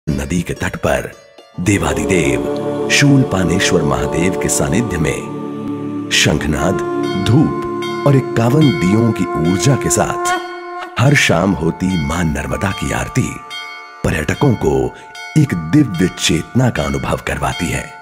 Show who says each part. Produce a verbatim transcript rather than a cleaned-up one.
Speaker 1: नदी के तट पर देवादिदेव शूलपानेश्वर महादेव के सानिध्य में शंखनाद, धूप और इक्यावन दियों की ऊर्जा के साथ हर शाम होती मां नर्मदा की आरती पर्यटकों को एक दिव्य चेतना का अनुभव करवाती है।